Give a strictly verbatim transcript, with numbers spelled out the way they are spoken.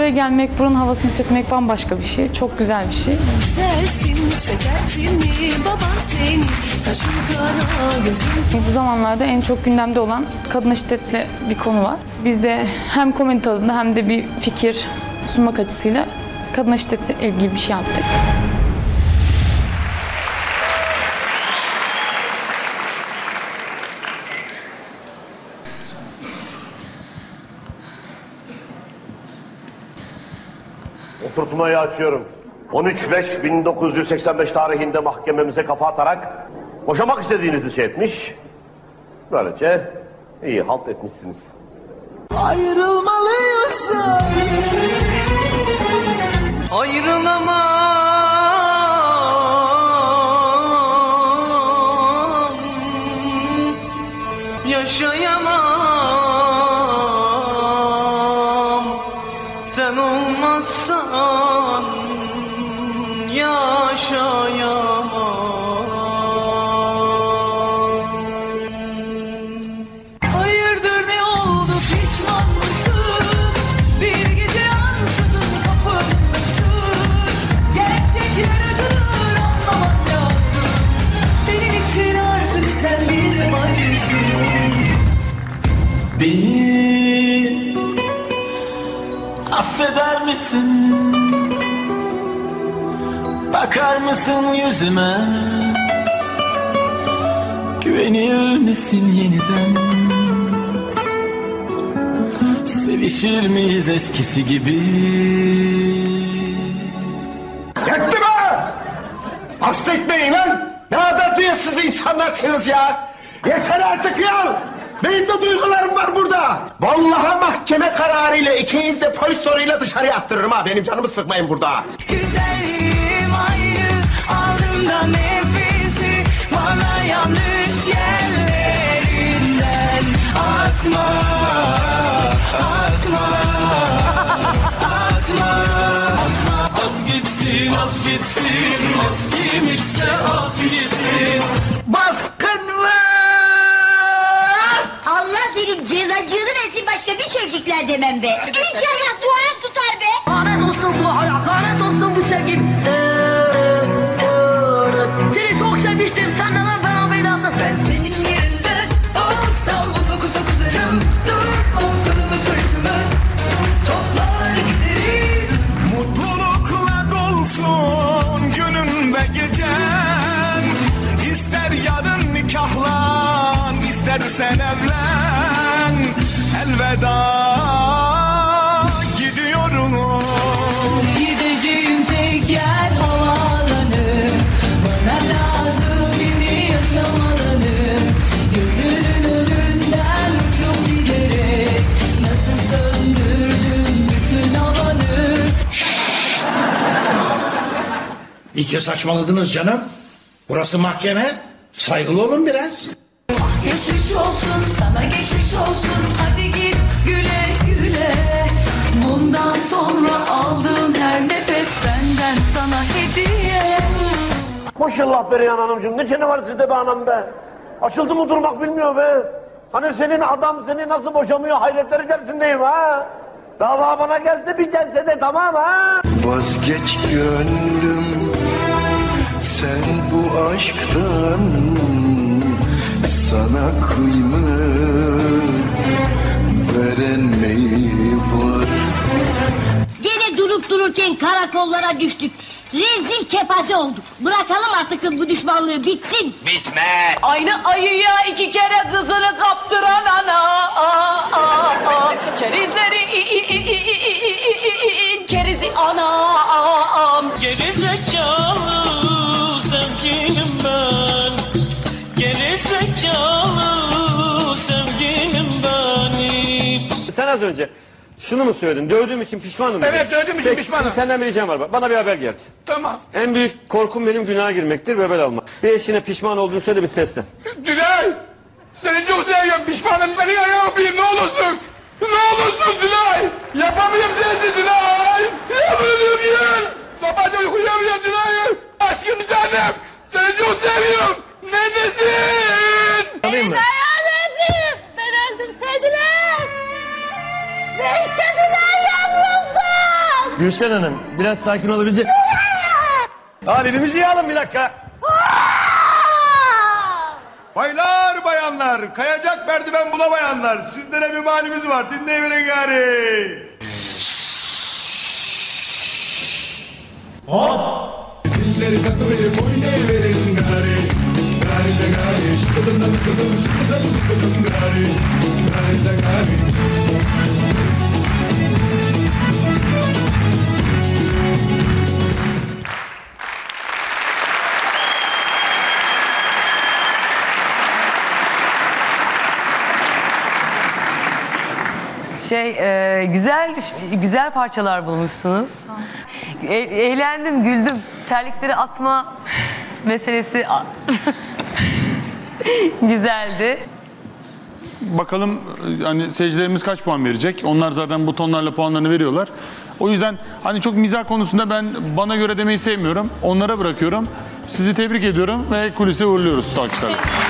buraya gelmek, buranın havasını hissetmek bambaşka bir şey. Çok güzel bir şey. Bu zamanlarda en çok gündemde olan kadına şiddetle bir konu var. Biz de hem komedi tadında hem de bir fikir sunmak açısıyla kadına şiddetle ilgili bir şey yaptık. Oturtmayı açıyorum. on üç beş bin dokuz yüz seksen beş tarihinde mahkememize kafa atarak boşamak istediğinizi şey etmiş. Böylece iyi halt etmişsiniz. Ayrılmalıyız ayrılamam, yaşayamam, sen olmazsan yaşayamam. Hayırdır ne oldu, pişman mısın? Bir gece ansızın kapındasın. Gerçekler acıdır, anlaman lazım. Benim için artık sen bir yabancısın. Beni affeder misin? Bakar mısın yüzüme? Güvenir misin yeniden? Sevişir miyiz eskisi gibi? Yetti be! Hasta etmeyin lan! Ne kadar duyarsız insanlarsınız ya! Yeter artık ya! Benim de duygularım var burada! Vallahi mahkeme kararıyla ikiniz de polis soruyla dışarıya attırırım ha! Benim canımı sıkmayın burada! Güzelliğim aynı, aldığımda nefesi, bana yanlış yerlerinden atma, atma, atma, atma. At gitsin, at gitsin, az kimmişse affetsin. Baskın var! Allah senin cezacığını versin, başka bir çocuklar demem be. İnşallah duan tutar be. Lanet olsun bu hayat, lanet olsun bu sevgim. Seni çok sevmiştim, senden ben belanım. Ben senin yerinde olsam ufak ufak uzarım. Dur kolumu fırtımı toplar giderim. Mutlulukla dolsun günün ve gecen. İster yarın nikahlan, istersen evlen. Elveda gidiyorum. Gideceğim tek yer havaalanı. Bana lazım yeni yaşam alanı. Gözünün önünden uçup giderek nasıl söndürdüm bütün havanı. İyice saçmaladınız canım. Burası mahkeme. Saygılı olun biraz. Geçmiş olsun sana, geçmiş olsun. Hadi git güle güle. Bundan sonra aldığım her nefes benden sana hediye. Maşallah Perihan Hanımcığım, ne çene var sizde be anam be. Açıldı mı durmak bilmiyor be. Hani senin adam seni nasıl boşamıyor, hayretler içerisindeyim ha. Dava bana gelse bir celsede tamam ha. Vazgeç gönlüm sen bu aşktan, sana kıymet veren mi var? Gene durup dururken karakollara düştük. Rezil kepaze olduk. Bırakalım artık bu düşmanlığı, bitsin. Aynı ayıya iki kere kızını kaptıran ana. Aa, aa, aa. Kerizleri i, i, i, i, i, i, i, i, kerizi anam. Gerizekalı sevgilim ben. Gerizekalı sevgilim benim. Sen az önce şunu mu söyledin? Dövdüğüm için pişmanım. Evet, dövdüğüm için pişmanım. Senden bir ricam var. Bana bir haber geldi. Tamam. En büyük korkum benim günaha girmektir, vebel almak. Bir eşine pişman olduğunu söyle bir sesle. Tülay! Seni çok seviyorum. Pişmanım. Beni ayağa öpeyim. Ne olursun. Ne olursun Tülay. Yapamıyorum sensiz Tülay. Yapamıyorum ya. Sabahca uyuyamıyorum Tülay. Aşkım bir tanem. Seni çok seviyorum. Neredesin? Alayım mı? Ayağını öpeyim. Beni öldürseydiler. Ne istediler yavrum? Gülşen Hanım biraz sakin olabilecek... Abi bir müziği alın bir dakika. Baylar bayanlar, kayacak merdiven bulamayanlar. Sizlere bir malimiz var, dinleyin gari. Hop! Zilleri takıverip oynayıverin gari. Gari de gari, şıkıdım da mıkıdım, şıkıdım mıkıdım gari. Gari de gari. Şey e, güzel güzel parçalar bulmuşsunuz. E, eğlendim, güldüm. Terlikleri atma meselesi güzeldi. Bakalım hani seyircilerimiz kaç puan verecek? Onlar zaten butonlarla puanlarını veriyorlar. O yüzden hani çok mizah konusunda ben bana göre demeyi sevmiyorum. Onlara bırakıyorum. Sizi tebrik ediyorum ve kulise uğurluyoruz alkışlarla.